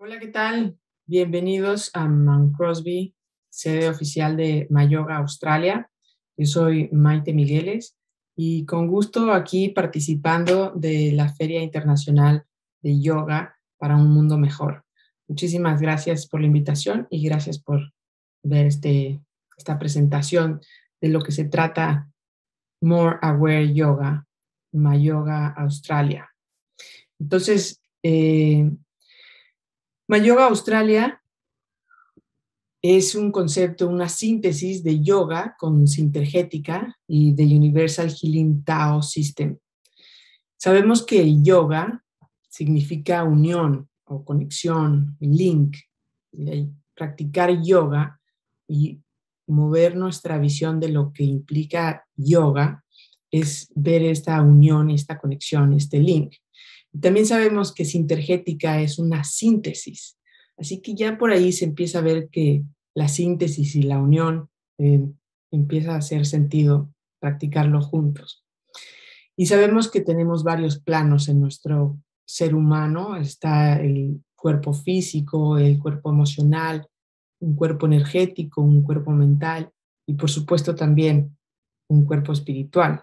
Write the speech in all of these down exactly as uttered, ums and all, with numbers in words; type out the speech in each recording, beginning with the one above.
Hola, ¿qué tal? Bienvenidos a Mount Crosby, sede oficial de Mayoga Australia. Yo soy Maite Migueles y con gusto aquí participando de la Feria Internacional de Yoga para un Mundo Mejor. Muchísimas gracias por la invitación y gracias por ver este, esta presentación de lo que se trata More Aware Yoga, Mayoga Australia. Entonces, eh, Mayoga Australia es un concepto, una síntesis de yoga con sintergética y de Universal Healing Tao System. Sabemos que yoga significa unión o conexión, link. Y practicar yoga y mover nuestra visión de lo que implica yoga es ver esta unión, esta conexión, este link. También sabemos que sintergética es una síntesis. Así que ya por ahí se empieza a ver que la síntesis y la unión eh, empieza a hacer sentido practicarlo juntos. Y sabemos que tenemos varios planos en nuestro ser humano. Está el cuerpo físico, el cuerpo emocional, un cuerpo energético, un cuerpo mental y por supuesto también un cuerpo espiritual.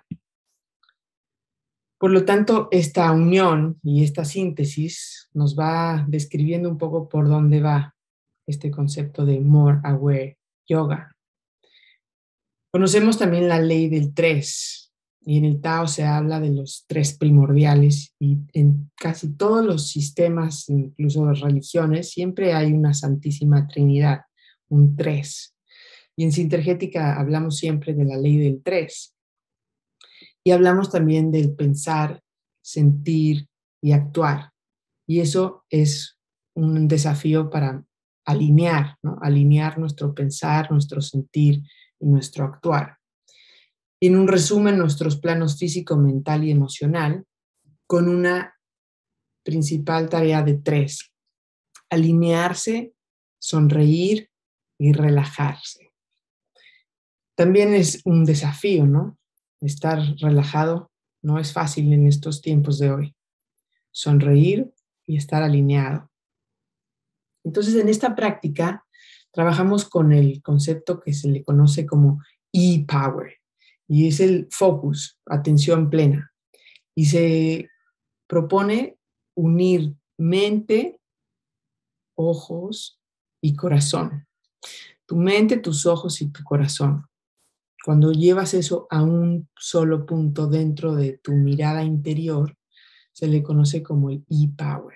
Por lo tanto, esta unión y esta síntesis nos va describiendo un poco por dónde va este concepto de More Aware Yoga. Conocemos también la ley del tres, y en el Tao se habla de los tres primordiales, y en casi todos los sistemas, incluso las religiones, siempre hay una Santísima Trinidad, un tres. Y en Sintergética hablamos siempre de la ley del tres. Y hablamos también del pensar, sentir y actuar. Y eso es un desafío para alinear, ¿no? Alinear nuestro pensar, nuestro sentir y nuestro actuar. Y en un resumen, nuestros planos físico, mental y emocional, con una principal tarea de tres: alinearse, sonreír y relajarse. También es un desafío, ¿no? Estar relajado no es fácil en estos tiempos de hoy. Sonreír y estar alineado. Entonces, en esta práctica trabajamos con el concepto que se le conoce como E-Power, y es el focus, atención plena. Y se propone unir mente, ojos y corazón. Tu mente, tus ojos y tu corazón. Cuando llevas eso a un solo punto dentro de tu mirada interior, se le conoce como el E-Power.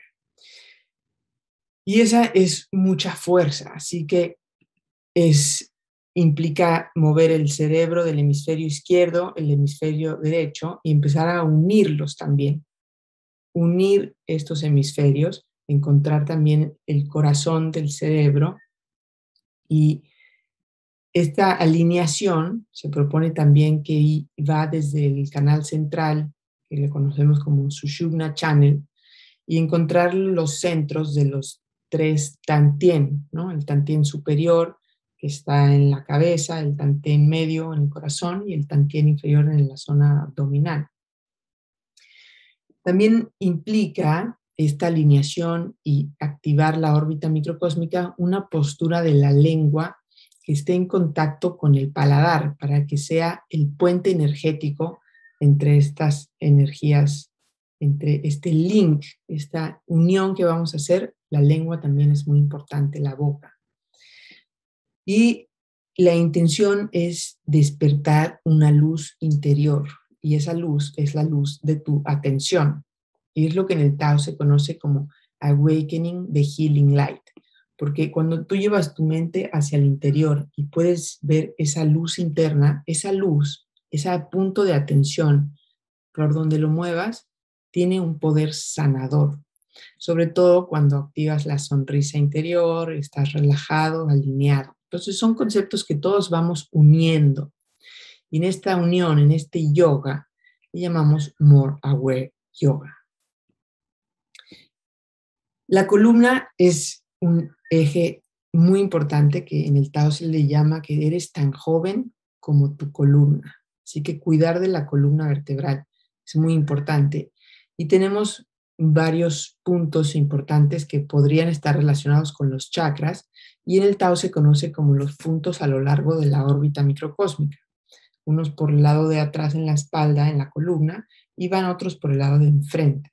Y esa es mucha fuerza, así que es, implica mover el cerebro del hemisferio izquierdo, el hemisferio derecho, y empezar a unirlos también. Unir estos hemisferios, encontrar también el corazón del cerebro, y esta alineación se propone también que va desde el canal central, que le conocemos como Sushumna Channel, y encontrar los centros de los tres tantien, ¿no? El tantien superior, que está en la cabeza, el tantien medio en el corazón y el tantien inferior en la zona abdominal. También implica esta alineación y activar la órbita microcósmica una postura de la lengua que esté en contacto con el paladar para que sea el puente energético entre estas energías, entre este link, esta unión que vamos a hacer. La lengua también es muy importante, la boca. Y la intención es despertar una luz interior, y esa luz es la luz de tu atención. Y es lo que en el Tao se conoce como Awakening the Healing Light. Porque cuando tú llevas tu mente hacia el interior y puedes ver esa luz interna, esa luz, ese punto de atención, por donde lo muevas, tiene un poder sanador. Sobre todo cuando activas la sonrisa interior, estás relajado, alineado. Entonces son conceptos que todos vamos uniendo. Y en esta unión, en este yoga, le llamamos More Aware Yoga. La columna es un eje muy importante que en el Tao se le llama que eres tan joven como tu columna. Así que cuidar de la columna vertebral es muy importante. Y tenemos varios puntos importantes que podrían estar relacionados con los chakras, y en el Tao se conoce como los puntos a lo largo de la órbita microcósmica. Unos por el lado de atrás en la espalda, en la columna, y van otros por el lado de enfrente.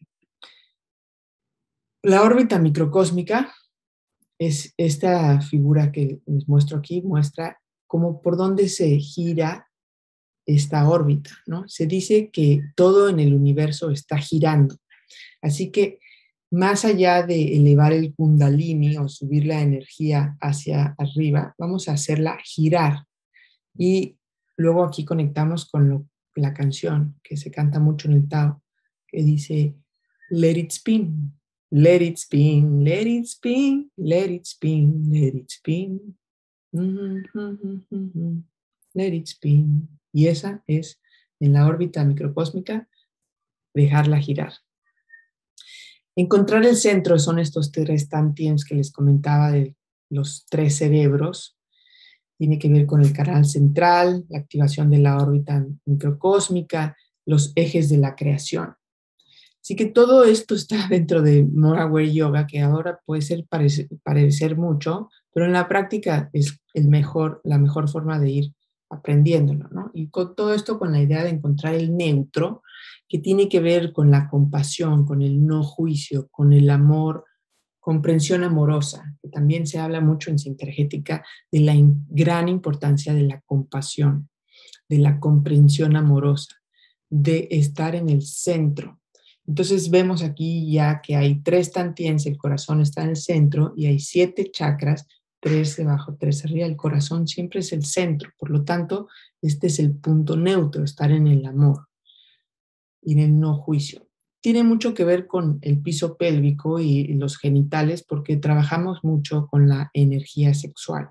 La órbita microcósmica es esta figura que les muestro aquí, muestra cómo por dónde se gira esta órbita, ¿no? Se dice que todo en el universo está girando. Así que más allá de elevar el kundalini o subir la energía hacia arriba, vamos a hacerla girar. Y luego aquí conectamos con lo, la canción que se canta mucho en el Tao, que dice, let it spin, let it spin, let it spin, let it spin, let it spin, mm-hmm, mm-hmm, mm-hmm. Let it spin. Y esa es, en la órbita microcósmica, dejarla girar. Encontrar el centro son estos tres tantiems que les comentaba de los tres cerebros. Tiene que ver con el canal central, la activación de la órbita microcósmica, los ejes de la creación. Así que todo esto está dentro de More Aware Yoga, que ahora puede ser parecer, parecer mucho, pero en la práctica es el mejor, la mejor forma de ir aprendiéndolo, ¿no? Y con todo esto con la idea de encontrar el neutro, que tiene que ver con la compasión, con el no juicio, con el amor, comprensión amorosa, que también se habla mucho en Sintergética de la in, gran importancia de la compasión, de la comprensión amorosa, de estar en el centro. Entonces vemos aquí ya que hay tres tantiens, el corazón está en el centro y hay siete chakras, tres debajo, tres arriba. El corazón siempre es el centro, por lo tanto, este es el punto neutro, estar en el amor y en el no juicio. Tiene mucho que ver con el piso pélvico y los genitales porque trabajamos mucho con la energía sexual.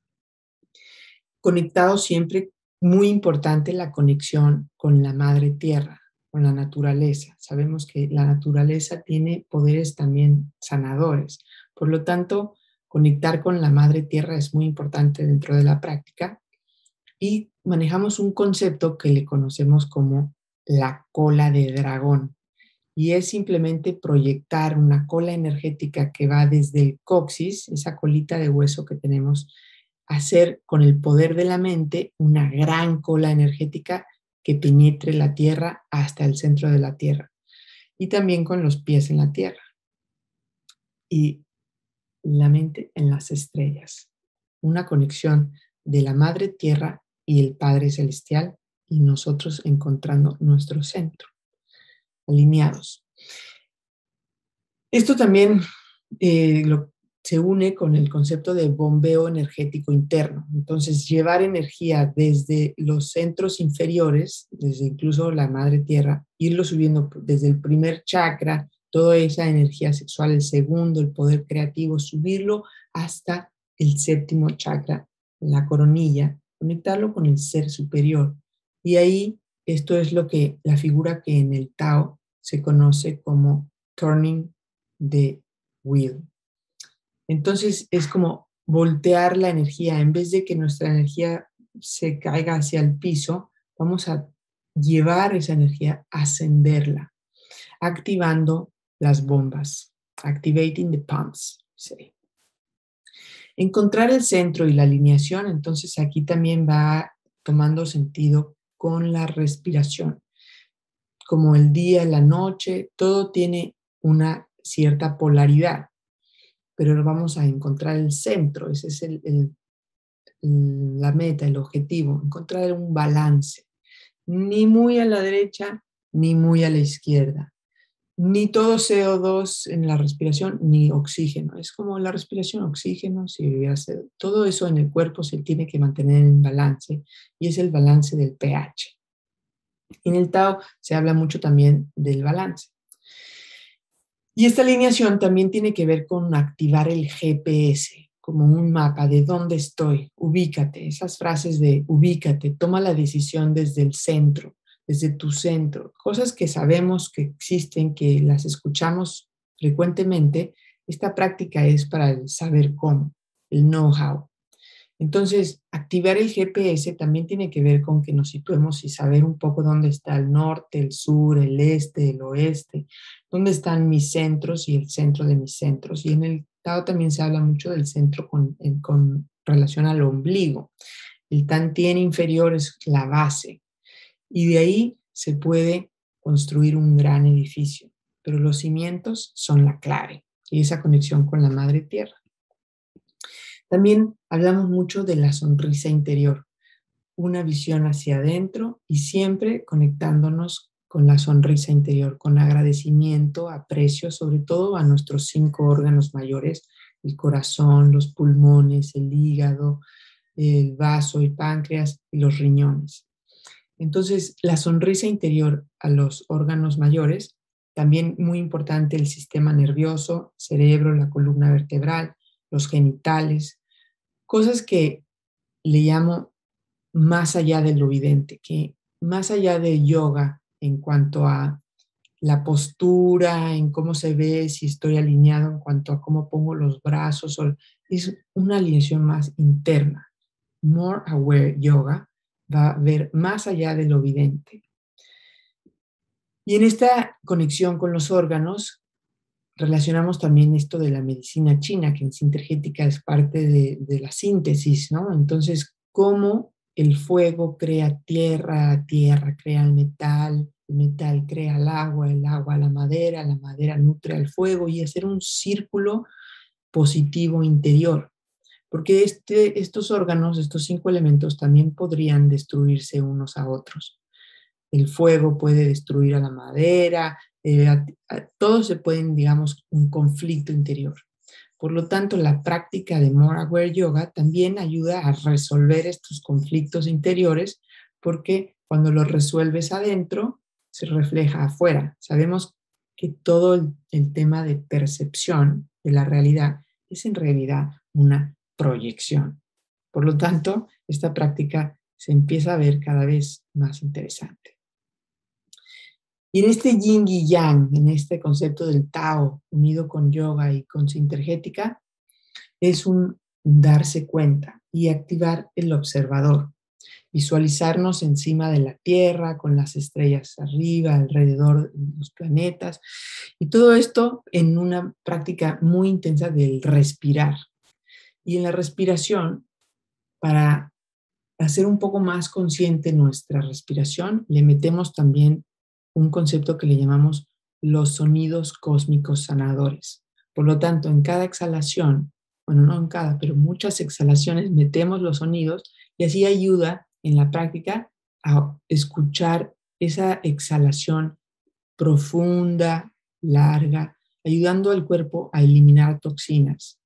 Conectado siempre, muy importante la conexión con la madre tierra, con la naturaleza. Sabemos que la naturaleza tiene poderes también sanadores. Por lo tanto, conectar con la madre tierra es muy importante dentro de la práctica y manejamos un concepto que le conocemos como la cola de dragón. Y es simplemente proyectar una cola energética que va desde el coxis, esa colita de hueso que tenemos, hacer con el poder de la mente una gran cola energética que penetre la tierra hasta el centro de la tierra. Y también con los pies en la tierra. Y la mente en las estrellas. Una conexión de la Madre Tierra y el Padre Celestial y nosotros encontrando nuestro centro. Alineados. Esto también eh, lo, se une con el concepto de bombeo energético interno. Entonces, llevar energía desde los centros inferiores, desde incluso la Madre Tierra, irlo subiendo desde el primer chakra, toda esa energía sexual, el segundo, el poder creativo, subirlo hasta el séptimo chakra, la coronilla, conectarlo con el ser superior. Y ahí, esto es lo que, la figura que en el Tao se conoce como turning the wheel. Entonces es como voltear la energía, en vez de que nuestra energía se caiga hacia el piso, vamos a llevar esa energía, ascenderla, activando las bombas, activating the pumps. Sí. Encontrar el centro y la alineación, entonces aquí también va tomando sentido con la respiración. Como el día, la noche, todo tiene una cierta polaridad, pero vamos a encontrar el centro, ese es el, el, la meta, el objetivo, encontrar un balance, ni muy a la derecha, ni muy a la izquierda, ni todo C O dos en la respiración, ni oxígeno, es como la respiración, oxígeno, si hace, todo eso en el cuerpo se tiene que mantener en balance, y es el balance del pH. En el Tao se habla mucho también del balance. Y esta alineación también tiene que ver con activar el G P S, como un mapa de dónde estoy, ubícate, esas frases de ubícate, toma la decisión desde el centro, desde tu centro, cosas que sabemos que existen, que las escuchamos frecuentemente. Esta práctica es para el saber cómo, el know-how. Entonces, activar el G P S también tiene que ver con que nos situemos y saber un poco dónde está el norte, el sur, el este, el oeste, dónde están mis centros y el centro de mis centros. Y en el Tao también se habla mucho del centro con, en, con relación al ombligo. El Tantien inferior es la base y de ahí se puede construir un gran edificio, pero los cimientos son la clave y esa conexión con la Madre Tierra. También hablamos mucho de la sonrisa interior, una visión hacia adentro y siempre conectándonos con la sonrisa interior, con agradecimiento, aprecio, sobre todo a nuestros cinco órganos mayores, el corazón, los pulmones, el hígado, el vaso, el páncreas y los riñones. Entonces, la sonrisa interior a los órganos mayores, también muy importante el sistema nervioso, cerebro, la columna vertebral, los genitales, cosas que le llamo más allá de lo evidente, que más allá de yoga en cuanto a la postura, en cómo se ve, si estoy alineado en cuanto a cómo pongo los brazos, o, es una alineación más interna. More Aware Yoga va a ver más allá de lo evidente. Y en esta conexión con los órganos, relacionamos también esto de la medicina china, que en Sintergética es parte de, de la síntesis, ¿no? Entonces, cómo el fuego crea tierra, tierra crea el metal, el metal crea el agua, el agua la madera, la madera nutre al fuego y hacer un círculo positivo interior. Porque este, estos órganos, estos cinco elementos también podrían destruirse unos a otros. El fuego puede destruir a la madera, eh, a, a, todos se pueden, digamos, un conflicto interior. Por lo tanto, la práctica de More Aware Yoga también ayuda a resolver estos conflictos interiores, porque cuando los resuelves adentro, se refleja afuera. Sabemos que todo el, el tema de percepción de la realidad es en realidad una proyección. Por lo tanto, esta práctica se empieza a ver cada vez más interesante. Y en este yin y yang, en este concepto del Tao, unido con yoga y con Sintergética, es un darse cuenta y activar el observador. Visualizarnos encima de la Tierra, con las estrellas arriba, alrededor de los planetas. Y todo esto en una práctica muy intensa del respirar. Y en la respiración, para hacer un poco más consciente nuestra respiración, le metemos también un concepto que le llamamos los sonidos cósmicos sanadores. Por lo tanto, en cada exhalación, bueno, no en cada, pero muchas exhalaciones metemos los sonidos y así ayuda en la práctica a escuchar esa exhalación profunda, larga, ayudando al cuerpo a eliminar toxinas.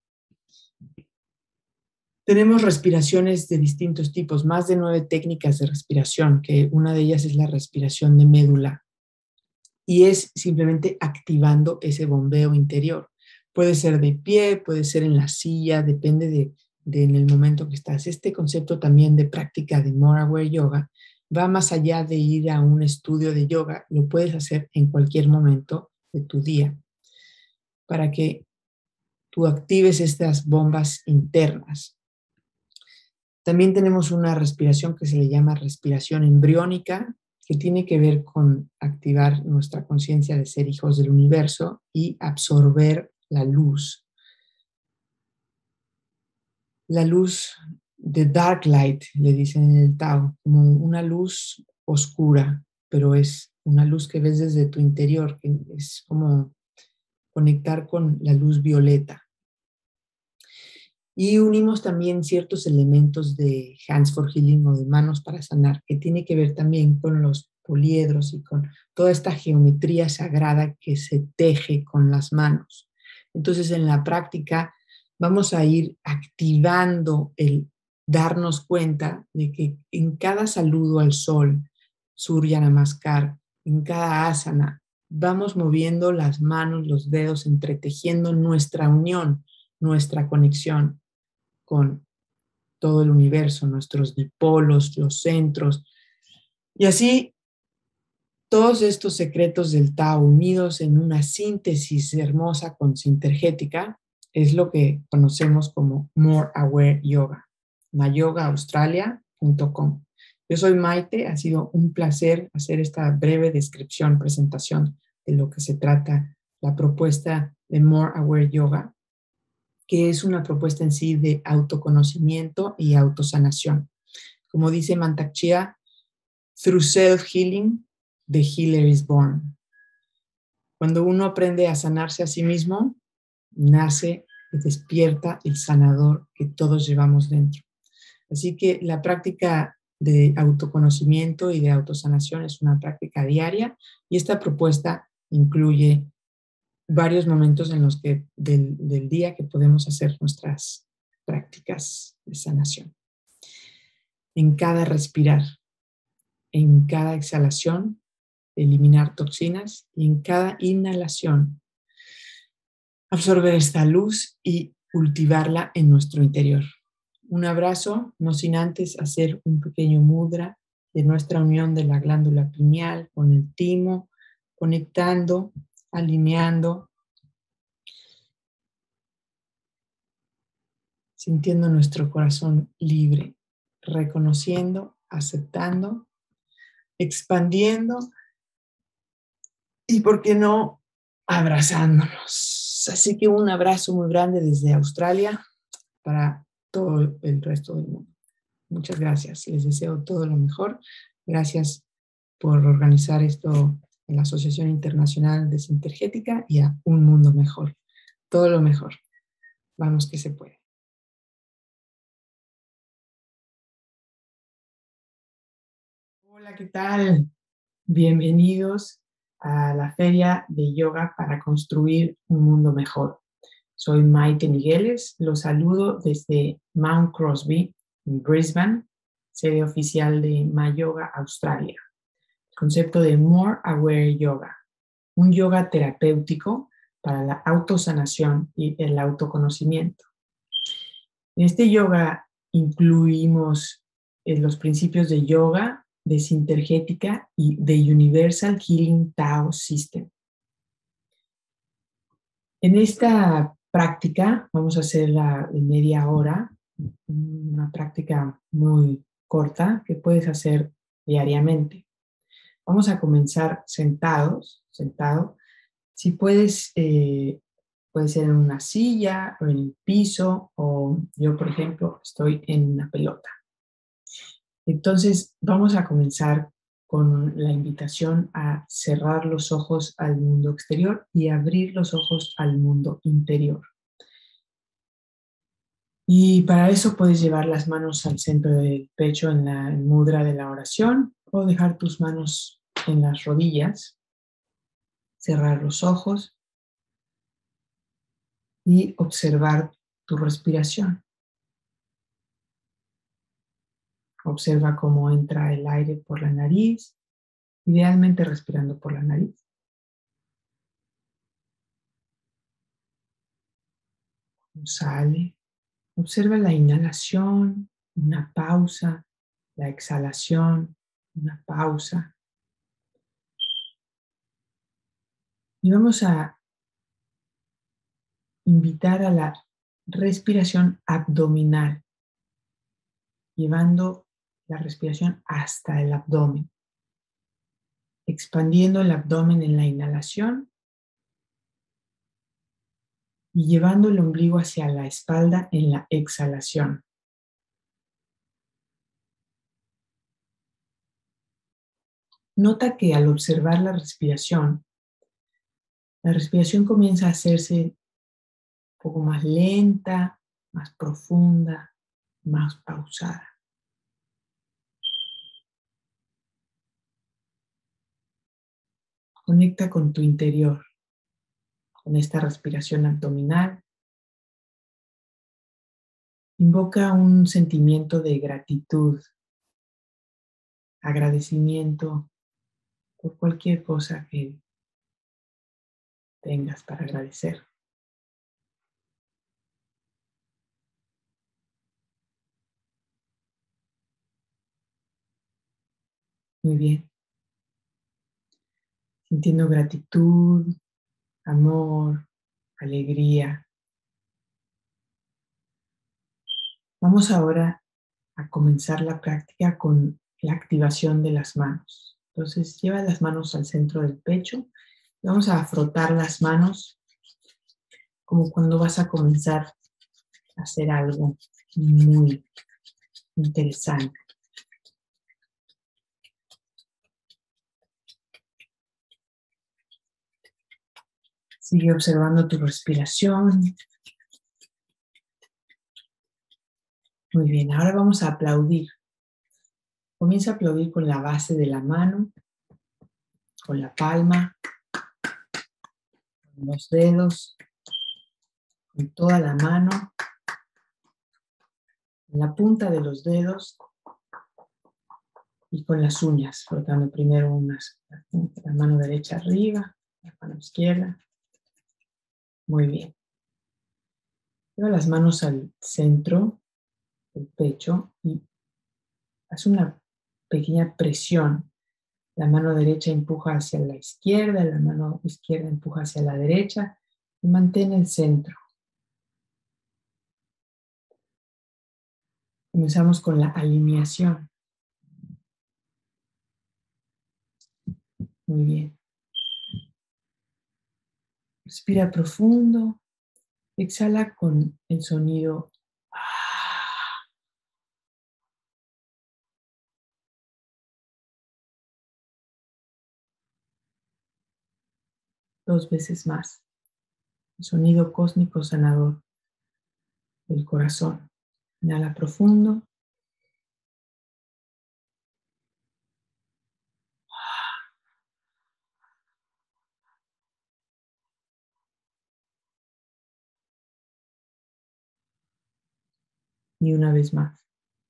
Tenemos respiraciones de distintos tipos, más de nueve técnicas de respiración, que una de ellas es la respiración de médula. Y es simplemente activando ese bombeo interior. Puede ser de pie, puede ser en la silla, depende de, de en el momento que estás. Este concepto también de práctica de More Aware Yoga va más allá de ir a un estudio de yoga, lo puedes hacer en cualquier momento de tu día, para que tú actives estas bombas internas. También tenemos una respiración que se le llama respiración embriónica, que tiene que ver con activar nuestra conciencia de ser hijos del universo y absorber la luz. La luz de dark light, le dicen en el Tao, como una luz oscura, pero es una luz que ves desde tu interior, que es como conectar con la luz violeta. Y unimos también ciertos elementos de Hands for Healing o de manos para sanar, que tiene que ver también con los poliedros y con toda esta geometría sagrada que se teje con las manos. Entonces, en la práctica vamos a ir activando el darnos cuenta de que en cada saludo al sol, Surya Namaskar, en cada asana, vamos moviendo las manos, los dedos, entretejiendo nuestra unión, nuestra conexión con todo el universo, nuestros dipolos, los centros. Y así, todos estos secretos del Tao unidos en una síntesis hermosa con Sintergética es lo que conocemos como More Aware Yoga. mayoga australia punto com. Yo soy Maite, ha sido un placer hacer esta breve descripción, presentación de lo que se trata la propuesta de More Aware Yoga, que es una propuesta en sí de autoconocimiento y autosanación. Como dice Mantak Chia, through self-healing, the healer is born. Cuando uno aprende a sanarse a sí mismo, nace y despierta el sanador que todos llevamos dentro. Así que la práctica de autoconocimiento y de autosanación es una práctica diaria y esta propuesta incluye varios momentos en los que del, del día que podemos hacer nuestras prácticas de sanación. En cada respirar, en cada exhalación, eliminar toxinas y en cada inhalación, absorber esta luz y cultivarla en nuestro interior. Un abrazo, no sin antes hacer un pequeño mudra de nuestra unión de la glándula pineal con el timo, conectando, alineando, sintiendo nuestro corazón libre, reconociendo, aceptando, expandiendo y, ¿por qué no?, abrazándonos. Así que un abrazo muy grande desde Australia para todo el resto del mundo. Muchas gracias. Les deseo todo lo mejor. Gracias por organizar esto en la Asociación Internacional de Sintergética y a Un Mundo Mejor. Todo lo mejor. Vamos que se puede. Hola, ¿qué tal? Bienvenidos a la Feria de Yoga para Construir un Mundo Mejor. Soy Maite Migueles, los saludo desde Mount Crosby, en Brisbane, sede oficial de Mayoga Australia. El concepto de More Aware Yoga, un yoga terapéutico para la autosanación y el autoconocimiento. En este yoga incluimos eh, los principios de yoga, de Sintergética y de Universal Healing Tao System. En esta práctica vamos a hacerla de media hora, una práctica muy corta que puedes hacer diariamente. Vamos a comenzar sentados, sentado. Si puedes, eh, puede ser en una silla o en el piso, o yo, por ejemplo, estoy en una pelota. Entonces, vamos a comenzar con la invitación a cerrar los ojos al mundo exterior y abrir los ojos al mundo interior. Y para eso puedes llevar las manos al centro del pecho en la mudra de la oración o dejar tus manos en las rodillas, cerrar los ojos y observar tu respiración. Observa cómo entra el aire por la nariz, idealmente respirando por la nariz. Cómo sale. Observa la inhalación, una pausa, la exhalación, una pausa. Y vamos a invitar a la respiración abdominal, llevando la respiración hasta el abdomen, expandiendo el abdomen en la inhalación y llevando el ombligo hacia la espalda en la exhalación. Nota que al observar la respiración, la respiración comienza a hacerse un poco más lenta, más profunda, más pausada. Conecta con tu interior, con esta respiración abdominal. Invoca un sentimiento de gratitud, agradecimiento por cualquier cosa que tengas para agradecer. Muy bien. Sintiendo gratitud, amor, alegría. Vamos ahora a comenzar la práctica con la activación de las manos. Entonces, lleva las manos al centro del pecho y vamos a frotar las manos como cuando vas a comenzar a hacer algo muy interesante. Sigue observando tu respiración. Muy bien, ahora vamos a aplaudir. Comienza a aplaudir con la base de la mano, con la palma, con los dedos, con toda la mano, en la punta de los dedos y con las uñas, frotando primero unas, la mano derecha arriba, la mano izquierda. Muy bien. Lleva las manos al centro del pecho y haz una pequeña presión. La mano derecha empuja hacia la izquierda, la mano izquierda empuja hacia la derecha y mantén el centro. Comenzamos con la alineación. Muy bien. Respira profundo. Exhala con el sonido. Dos veces más. El sonido cósmico sanador del corazón. Inhala profundo. Y una vez más.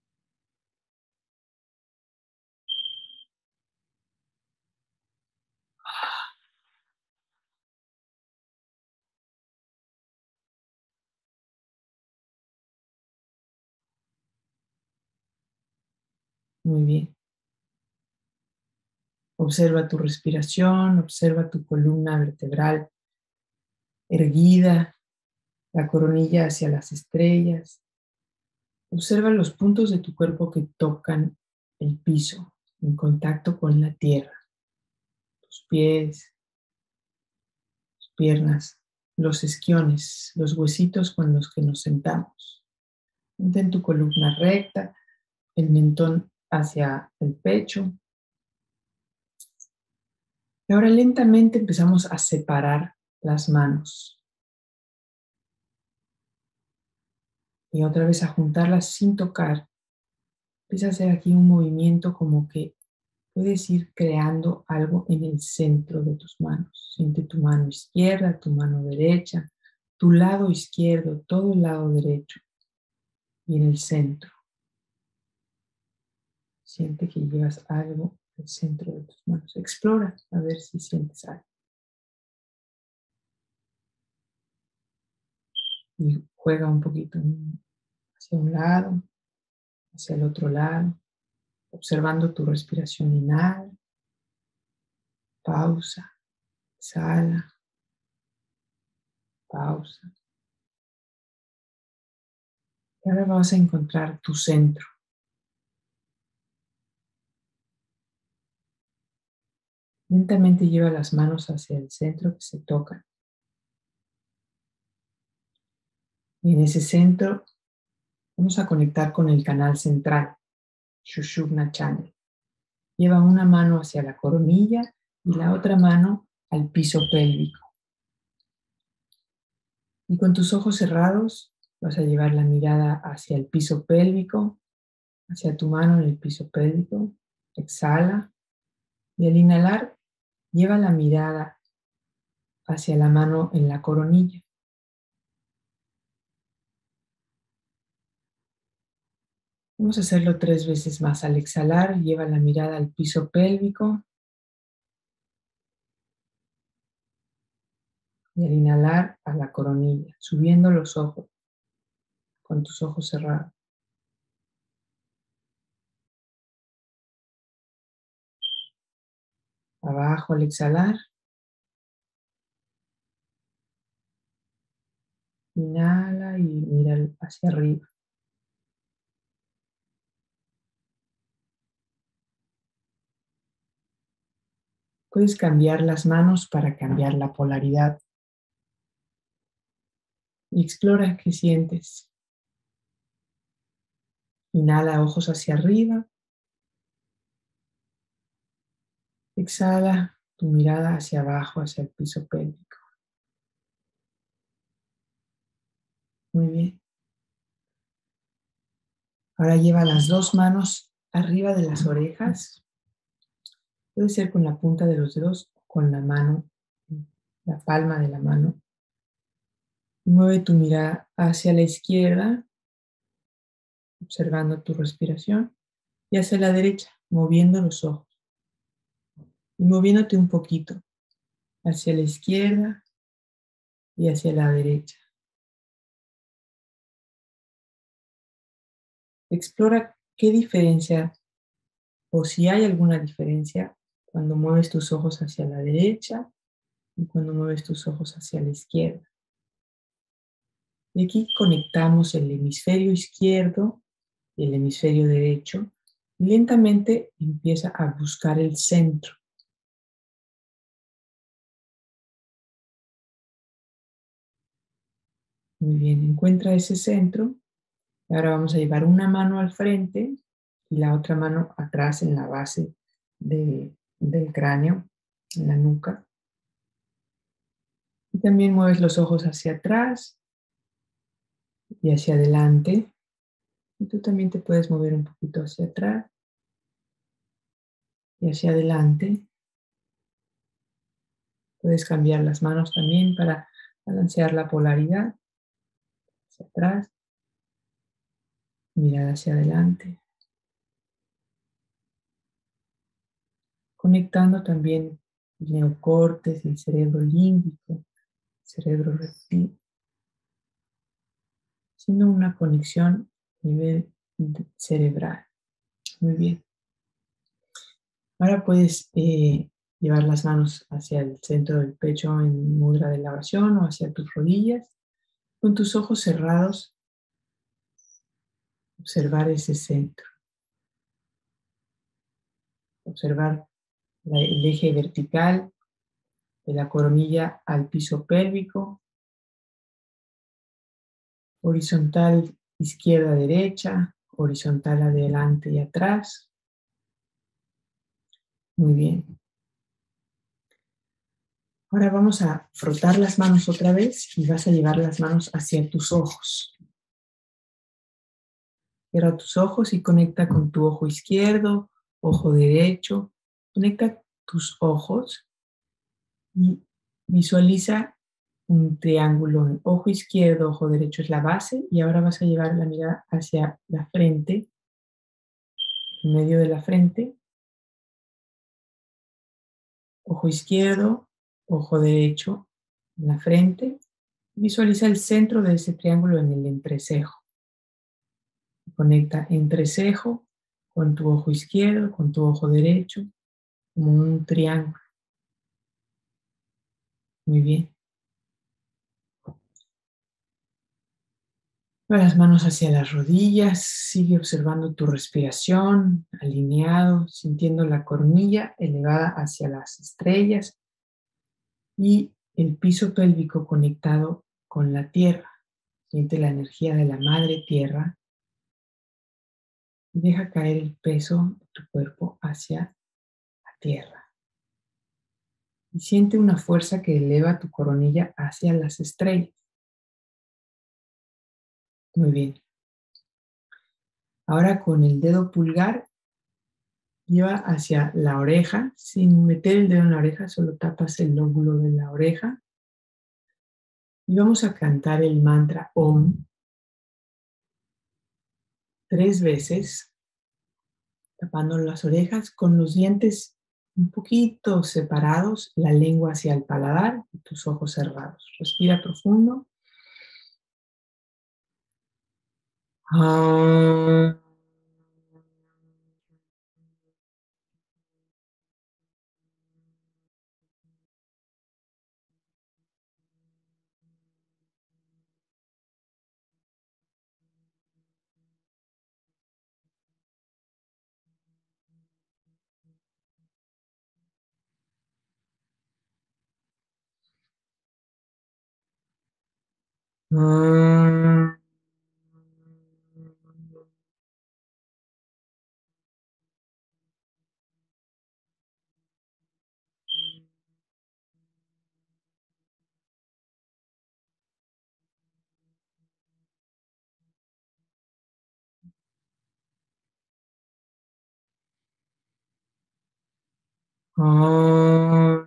Muy bien. Observa tu respiración, observa tu columna vertebral erguida, la coronilla hacia las estrellas. Observa los puntos de tu cuerpo que tocan el piso en contacto con la tierra. Tus pies, tus piernas, los isquiones, los huesitos con los que nos sentamos. Mantén tu columna recta, el mentón hacia el pecho. Y ahora lentamente empezamos a separar las manos. Y otra vez a juntarlas sin tocar. Empieza a hacer aquí un movimiento como que puedes ir creando algo en el centro de tus manos. Siente tu mano izquierda, tu mano derecha, tu lado izquierdo, todo el lado derecho y en el centro. Siente que llevas algo al centro de tus manos. Explora a ver si sientes algo. Y juega un poquito hacia un lado, hacia el otro lado, observando tu respiración. Inhala, pausa, exhala, pausa. Y ahora vas a encontrar tu centro. Lentamente lleva las manos hacia el centro que se tocan. Y en ese centro vamos a conectar con el canal central, Sushumna Channel. Lleva una mano hacia la coronilla y la otra mano al piso pélvico. Y con tus ojos cerrados vas a llevar la mirada hacia el piso pélvico, hacia tu mano en el piso pélvico. Exhala y al inhalar lleva la mirada hacia la mano en la coronilla. Vamos a hacerlo tres veces más. Al exhalar, lleva la mirada al piso pélvico. Y al inhalar, a la coronilla, subiendo los ojos, con tus ojos cerrados. Abajo al exhalar. Inhala y mira hacia arriba. Puedes cambiar las manos para cambiar la polaridad. Y explora qué sientes. Inhala, ojos hacia arriba. Exhala tu mirada hacia abajo, hacia el piso pélvico. Muy bien. Ahora lleva las dos manos arriba de las orejas. Puede ser con la punta de los dedos o con la mano, la palma de la mano. Mueve tu mirada hacia la izquierda, observando tu respiración, y hacia la derecha, moviendo los ojos. Y moviéndote un poquito hacia la izquierda y hacia la derecha. Explora qué diferencia, o si hay alguna diferencia, cuando mueves tus ojos hacia la derecha y cuando mueves tus ojos hacia la izquierda. Y aquí conectamos el hemisferio izquierdo y el hemisferio derecho. Y lentamente empieza a buscar el centro. Muy bien, encuentra ese centro. Y ahora vamos a llevar una mano al frente y la otra mano atrás en la base de, del cráneo, en la nuca. Y también mueves los ojos hacia atrás y hacia adelante. Y tú también te puedes mover un poquito hacia atrás y hacia adelante. Puedes cambiar las manos también para balancear la polaridad. Hacia atrás, mirada hacia adelante. Conectando también el neocortes, el cerebro límbico, el cerebro reptil. Haciendo una conexión a nivel cerebral. Muy bien. Ahora puedes eh, llevar las manos hacia el centro del pecho en mudra de elevación o hacia tus rodillas. Con tus ojos cerrados, observar ese centro. Observar la, el eje vertical de la coronilla al piso pélvico. Horizontal izquierda-derecha, horizontal adelante y atrás. Muy bien. Ahora vamos a frotar las manos otra vez y vas a llevar las manos hacia tus ojos. Cierra tus ojos y conecta con tu ojo izquierdo, ojo derecho. Conecta tus ojos y visualiza un triángulo en ojo izquierdo, ojo derecho es la base y ahora vas a llevar la mirada hacia la frente, en medio de la frente. Ojo izquierdo, ojo derecho en la frente. Visualiza el centro de ese triángulo en el entrecejo. Conecta entrecejo con tu ojo izquierdo, con tu ojo derecho, como un triángulo. Muy bien. Lleva las manos hacia las rodillas, sigue observando tu respiración, alineado, sintiendo la coronilla elevada hacia las estrellas y el piso pélvico conectado con la tierra. Siente la energía de la madre tierra y deja caer el peso de tu cuerpo hacia la tierra. Y siente una fuerza que eleva tu coronilla hacia las estrellas. Muy bien. Ahora con el dedo pulgar lleva hacia la oreja, sin meter el dedo en la oreja, solo tapas el lóbulo de la oreja. Y vamos a cantar el mantra Om tres veces, tapando las orejas con los dientes un poquito separados, la lengua hacia el paladar y tus ojos cerrados. Respira profundo. Ah. Ah. Ah.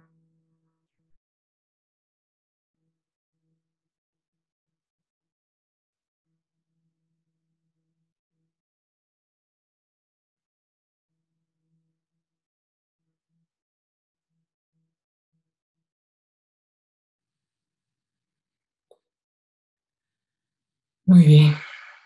Muy bien.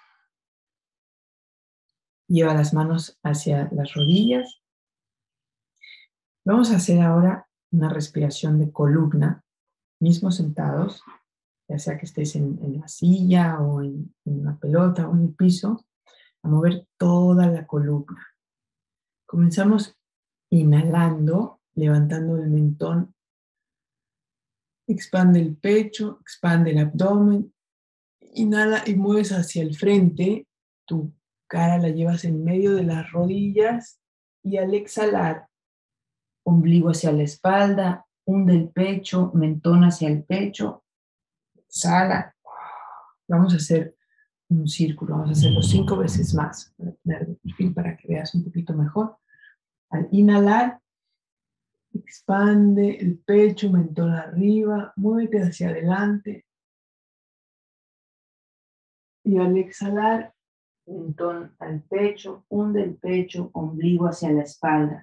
Lleva las manos hacia las rodillas. Vamos a hacer ahora una respiración de columna, mismos sentados, ya sea que estés en, en la silla o en, en una pelota o en el piso, a mover toda la columna. Comenzamos inhalando, levantando el mentón, expande el pecho, expande el abdomen, inhala y mueves hacia el frente, tu cara la llevas en medio de las rodillas y al exhalar, ombligo hacia la espalda, hunde el pecho, mentón hacia el pecho, exhala. Vamos a hacer un círculo, vamos a hacerlo cinco veces más, para tener de perfil para que veas un poquito mejor. Al inhalar, expande el pecho, mentón arriba, muévete hacia adelante. Y al exhalar, mentón al pecho, hunde el pecho, ombligo hacia la espalda.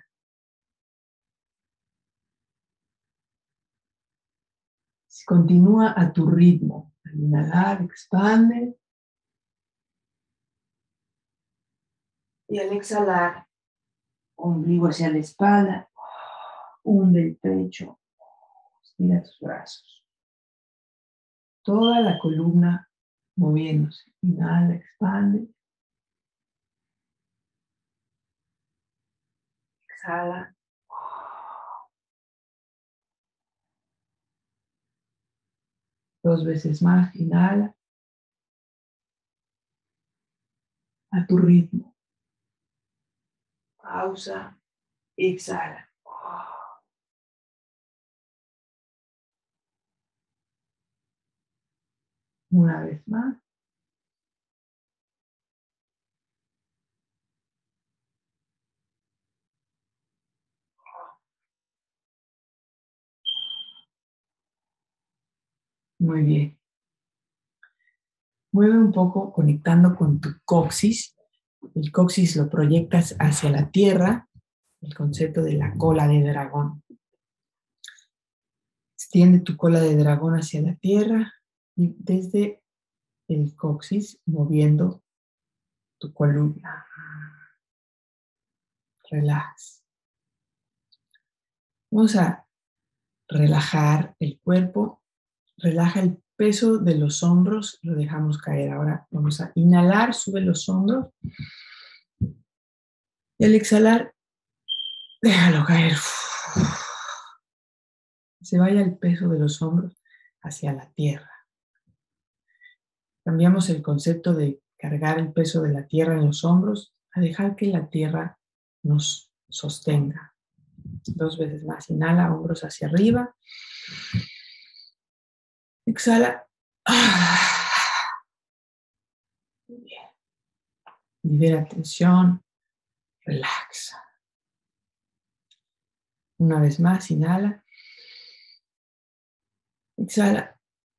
Continúa a tu ritmo. Al inhalar, expande. Y al exhalar, ombligo hacia la espalda, hunde el pecho, estira tus brazos. Toda la columna moviéndose. Inhala, expande. Exhala. Dos veces más, inhala. A tu ritmo. Pausa, exhala. Una vez más. Muy bien. Mueve un poco conectando con tu coxis. El coxis lo proyectas hacia la tierra, el concepto de la cola de dragón. Extiende tu cola de dragón hacia la tierra y desde el coxis moviendo tu columna. Relax. Vamos a relajar el cuerpo. Relaja el peso de los hombros, lo dejamos caer. Ahora vamos a inhalar, sube los hombros. Y al exhalar, déjalo caer. Se vaya el peso de los hombros hacia la tierra. Cambiamos el concepto de cargar el peso de la tierra en los hombros a dejar que la tierra nos sostenga. Dos veces más. Inhala, hombros hacia arriba. Exhala. Muy bien. Libera tensión. Relaxa. Una vez más, inhala. Exhala.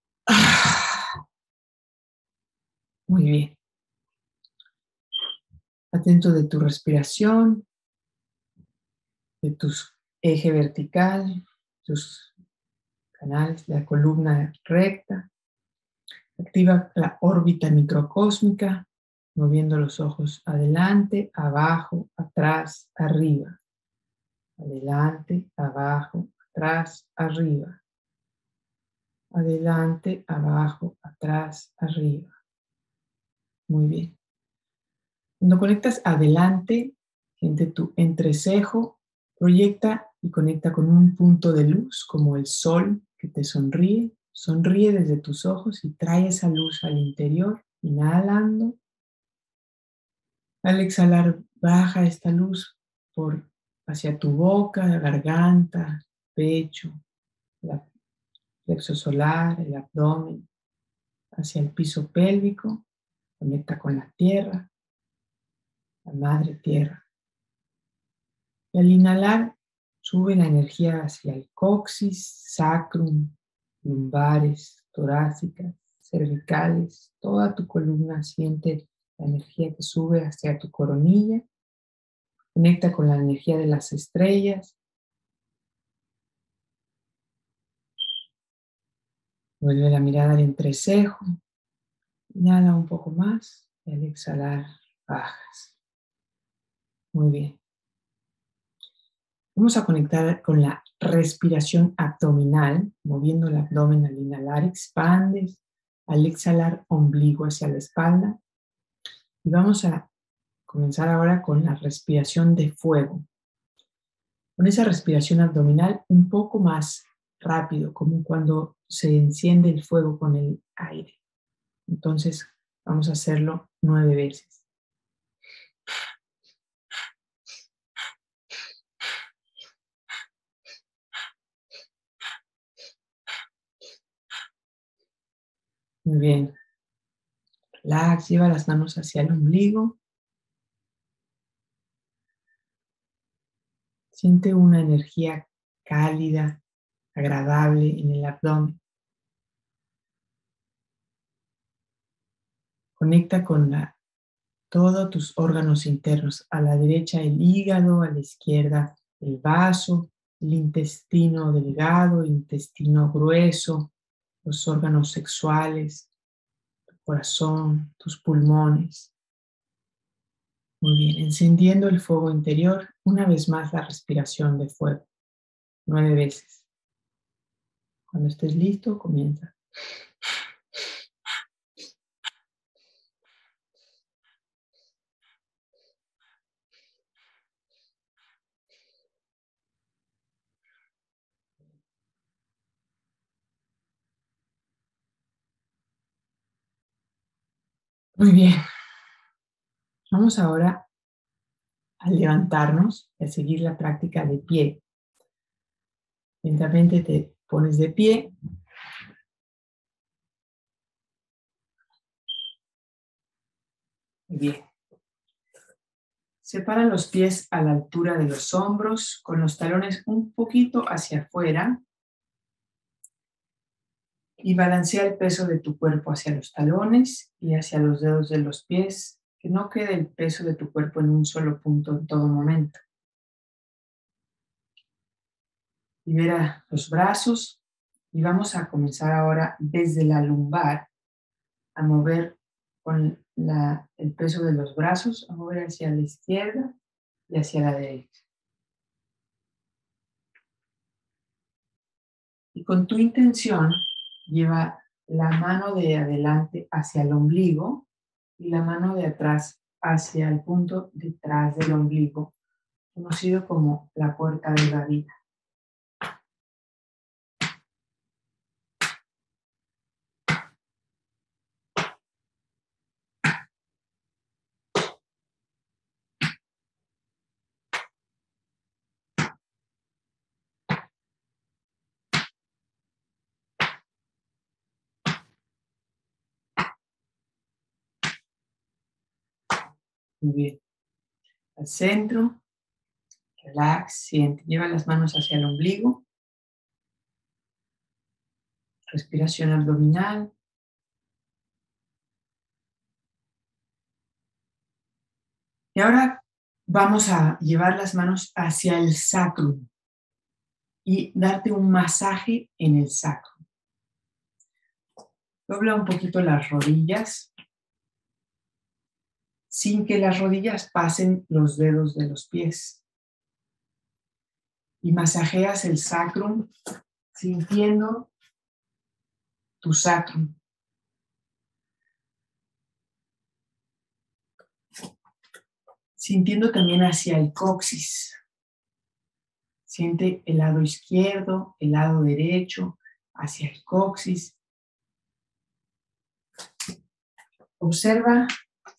Muy bien. Atento de tu respiración, de tu eje vertical, tus canales de la columna recta. Activa la órbita microcósmica, moviendo los ojos adelante, abajo, atrás, arriba. Adelante, abajo, atrás, arriba. Adelante, abajo, atrás, arriba. Muy bien. Cuando conectas adelante, siente tu entrecejo, proyecta y conecta con un punto de luz como el sol que te sonríe. Sonríe desde tus ojos y trae esa luz al interior, inhalando. Al exhalar, baja esta luz por hacia tu boca, garganta, pecho, el plexo solar, el abdomen, hacia el piso pélvico. Conecta con la tierra, la madre tierra. Y al inhalar, sube la energía hacia el coxis, sacrum, lumbares, torácicas, cervicales, toda tu columna. Siente la energía que sube hacia tu coronilla. Conecta con la energía de las estrellas. Vuelve la mirada al entrecejo. Inhala un poco más y al exhalar bajas. Muy bien. Vamos a conectar con la respiración abdominal, moviendo el abdomen al inhalar, expandes, al exhalar ombligo hacia la espalda. Y vamos a comenzar ahora con la respiración de fuego. Con esa respiración abdominal un poco más rápido, como cuando se enciende el fuego con el aire. Entonces vamos a hacerlo nueve veces. Muy bien. Relax, lleva las manos hacia el ombligo. Siente una energía cálida, agradable en el abdomen. Conecta con la, todos tus órganos internos. A la derecha el hígado, a la izquierda el vaso, el intestino delgado, el intestino grueso, los órganos sexuales, tu corazón, tus pulmones. Muy bien, encendiendo el fuego interior, una vez más la respiración de fuego, nueve veces. Cuando estés listo, comienza. Muy bien. Vamos ahora a levantarnos y a seguir la práctica de pie. Lentamente te pones de pie. Muy bien. Separa los pies a la altura de los hombros, con los talones un poquito hacia afuera. Y balancea el peso de tu cuerpo hacia los talones y hacia los dedos de los pies. Que no quede el peso de tu cuerpo en un solo punto en todo momento. Libera los brazos y vamos a comenzar ahora desde la lumbar a mover con la, el peso de los brazos, a mover hacia la izquierda y hacia la derecha. Y con tu intención, lleva la mano de adelante hacia el ombligo y la mano de atrás hacia el punto detrás del ombligo, conocido como la puerta de la vida. Muy bien. Al centro, relax, siente, lleva las manos hacia el ombligo. Respiración abdominal. Y ahora vamos a llevar las manos hacia el sacrum y darte un masaje en el sacrum. Dobla un poquito las rodillas sin que las rodillas pasen los dedos de los pies. Y masajeas el sacrum sintiendo tu sacrum. Sintiendo también hacia el coxis. Siente el lado izquierdo, el lado derecho, hacia el coxis. Observa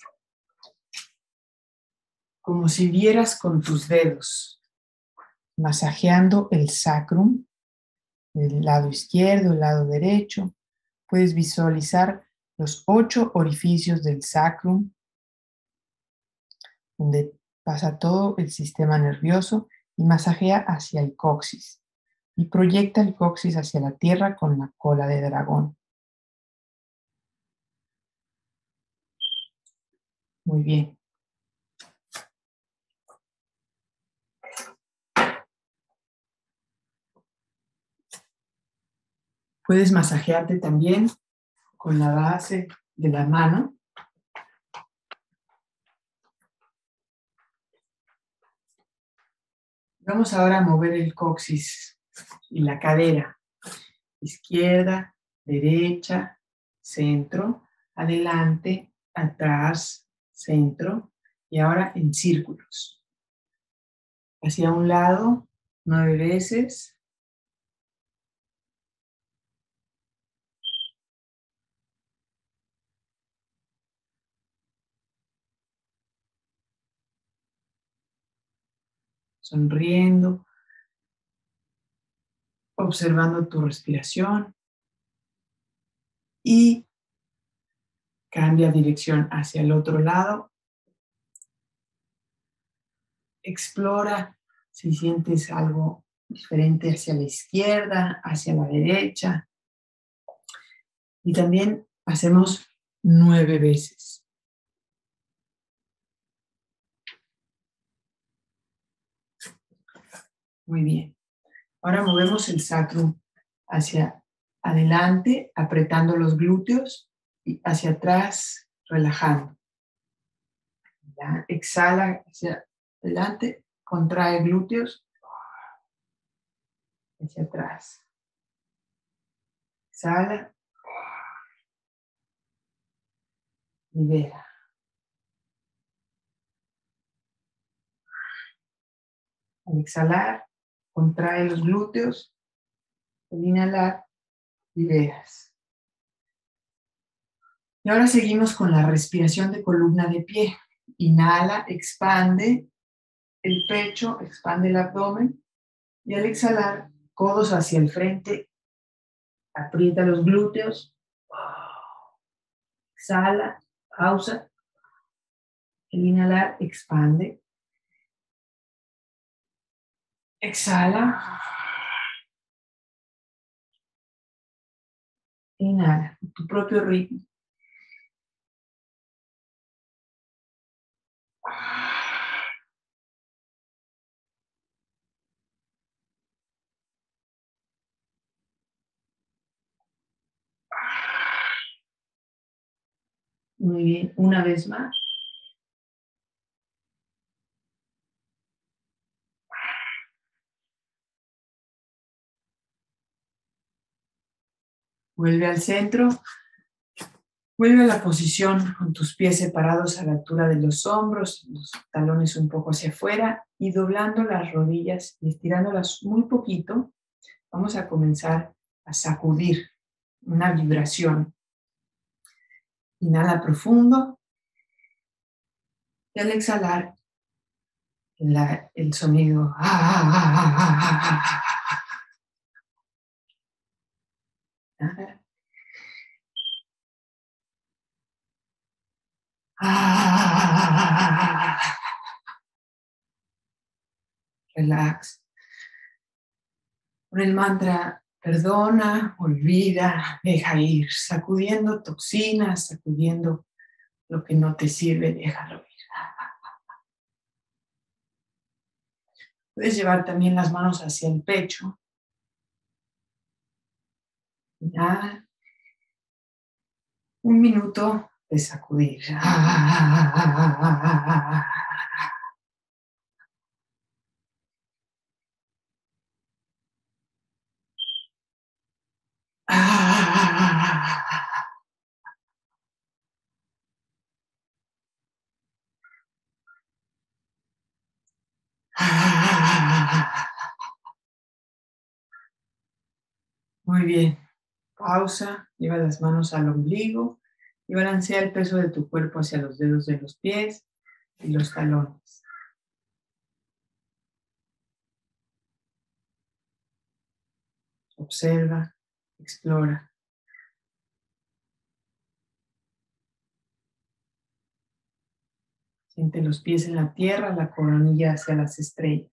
como si vieras con tus dedos, masajeando el sacrum, el lado izquierdo, el lado derecho. Puedes visualizar los ocho orificios del sacrum, donde pasa todo el sistema nervioso, y masajea hacia el coxis. Y proyecta el coxis hacia la tierra con la cola de dragón. Muy bien. Puedes masajearte también con la base de la mano. Vamos ahora a mover el coxis y la cadera. Izquierda, derecha, centro, adelante, atrás, centro, y ahora en círculos. Hacia un lado, nueve veces. Sonriendo, observando tu respiración y cambia dirección hacia el otro lado. Explora si sientes algo diferente hacia la izquierda, hacia la derecha. Y también hacemos nueve veces. Muy bien. Ahora movemos el sacrum hacia adelante, apretando los glúteos, y hacia atrás, relajando. ¿Ya? Exhala hacia adelante, contrae glúteos, hacia atrás. Exhala, libera. Al exhalar, contrae los glúteos. Al inhalar, liberas. Y ahora seguimos con la respiración de columna de pie. Inhala, expande el pecho, expande el abdomen. Y al exhalar, codos hacia el frente, aprieta los glúteos. Exhala, pausa. El inhalar, expande. Exhala. Inhala, tu propio ritmo. Muy bien, una vez más. Vuelve al centro. Vuelve a la posición con tus pies separados a la altura de los hombros, los talones un poco hacia afuera y doblando las rodillas y estirándolas muy poquito. Vamos a comenzar a sacudir una vibración. Inhala profundo y al exhalar la, el sonido. Relax. Con el mantra, perdona, olvida, deja ir, sacudiendo toxinas, sacudiendo lo que no te sirve, déjalo ir. Puedes llevar también las manos hacia el pecho. Ya. Un minuto de sacudir. Muy bien. Pausa, lleva las manos al ombligo y balancea el peso de tu cuerpo hacia los dedos de los pies y los talones. Observa, explora. Siente los pies en la tierra, la coronilla hacia las estrellas.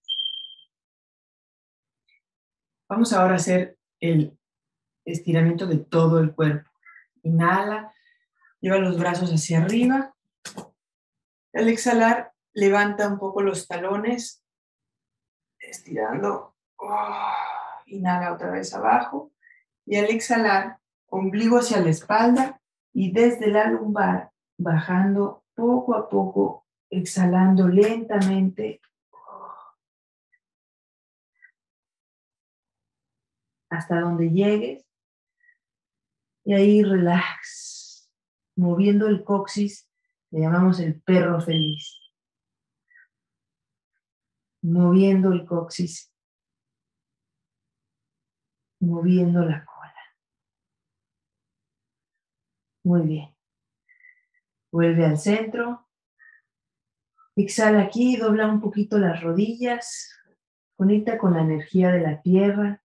Vamos ahora a hacer el estiramiento de todo el cuerpo. Inhala, lleva los brazos hacia arriba. Al exhalar, levanta un poco los talones, estirando. Oh, inhala otra vez abajo. Y al exhalar, ombligo hacia la espalda y desde la lumbar, bajando poco a poco, exhalando lentamente hasta donde llegues. Y ahí relax, moviendo el coxis, le llamamos el perro feliz. Moviendo el coxis, moviendo la cola. Muy bien. Vuelve al centro. Exhala aquí, dobla un poquito las rodillas. Conecta con la energía de la tierra.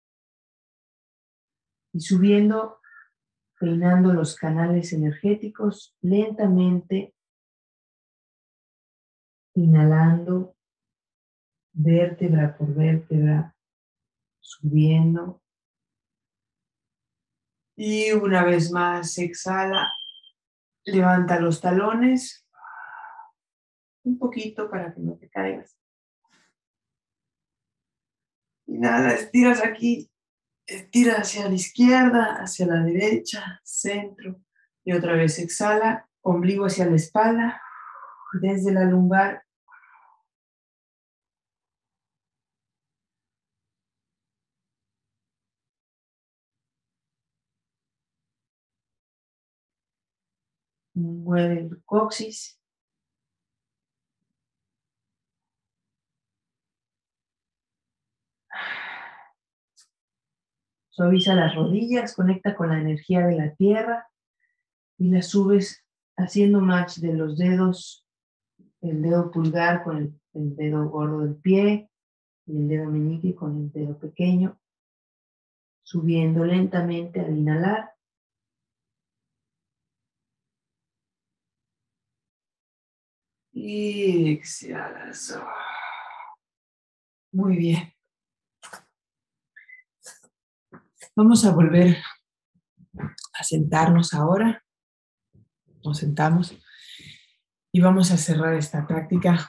Y subiendo, peinando los canales energéticos, lentamente, inhalando, vértebra por vértebra, subiendo. Y una vez más, exhala, levanta los talones, un poquito para que no te caigas. Inhala, estiras aquí, estira hacia la izquierda, hacia la derecha, centro. Y otra vez exhala, ombligo hacia la espalda, desde la lumbar. Mueve el coxis. Suaviza las rodillas, conecta con la energía de la tierra y la subes haciendo match de los dedos, el dedo pulgar con el, el dedo gordo del pie y el dedo meñique con el dedo pequeño, subiendo lentamente al inhalar. Y exhalas. Muy bien. Vamos a volver a sentarnos ahora. Nos sentamos y vamos a cerrar esta práctica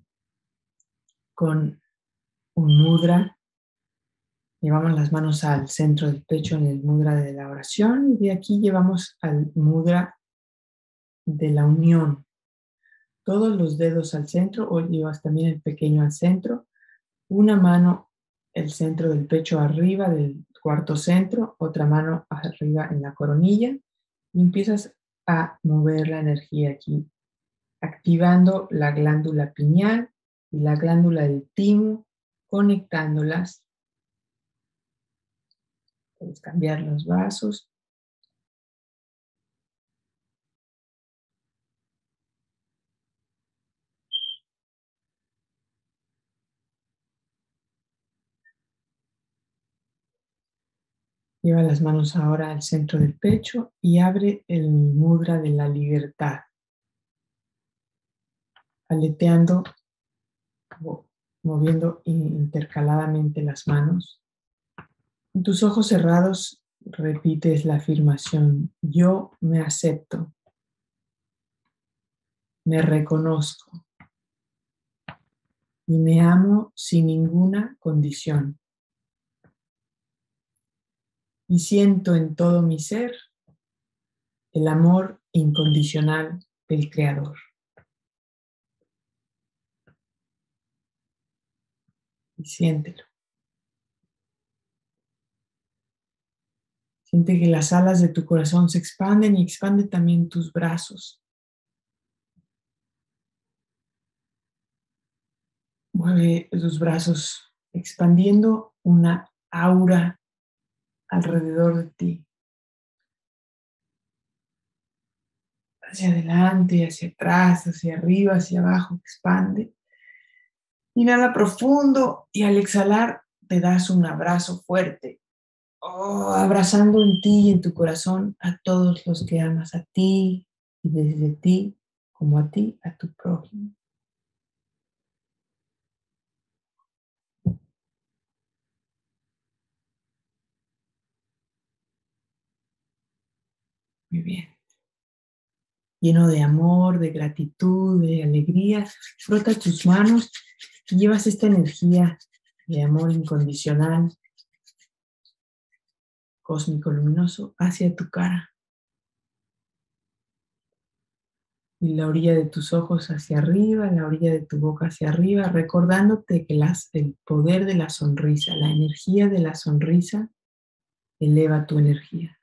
con un mudra. Llevamos las manos al centro del pecho en el mudra de la oración y de aquí llevamos al mudra de la unión. Todos los dedos al centro, o llevas también el pequeño al centro. Una mano el centro del pecho arriba del cuarto centro, otra mano arriba en la coronilla y empiezas a mover la energía aquí, activando la glándula pineal y la glándula del timo, conectándolas. Puedes cambiar los brazos. Lleva las manos ahora al centro del pecho y abre el mudra de la libertad. Aleteando, moviendo intercaladamente las manos. Con tus ojos cerrados repites la afirmación: yo me acepto, me reconozco y me amo sin ninguna condición. Y siento en todo mi ser el amor incondicional del Creador. Y siéntelo. Siente que las alas de tu corazón se expanden y expanden también tus brazos. Mueve tus brazos expandiendo una aura alrededor de ti. hacia adelante, hacia atrás, hacia arriba, hacia abajo, expande. Inhala profundo y al exhalar te das un abrazo fuerte. Oh, abrazando en ti y en tu corazón a todos los que amas, a ti y desde ti, como a ti, a tu prójimo. Muy bien. Lleno de amor, de gratitud, de alegría, frota tus manos y llevas esta energía de amor incondicional, cósmico luminoso, hacia tu cara. Y la orilla de tus ojos hacia arriba, la orilla de tu boca hacia arriba, recordándote que las, el poder de la sonrisa, la energía de la sonrisa, eleva tu energía.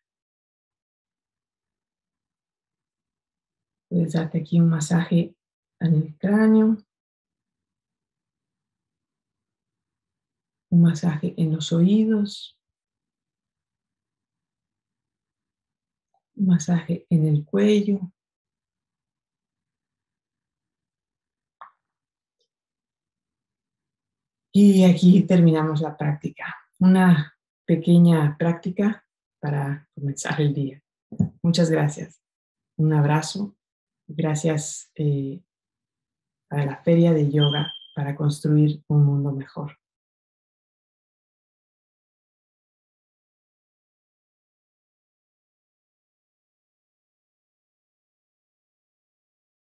Puedes darte aquí un masaje en el cráneo, un masaje en los oídos, un masaje en el cuello. Y aquí terminamos la práctica. Una pequeña práctica para comenzar el día. Muchas gracias. Un abrazo. Gracias eh, a la Feria de Yoga para construir un mundo mejor.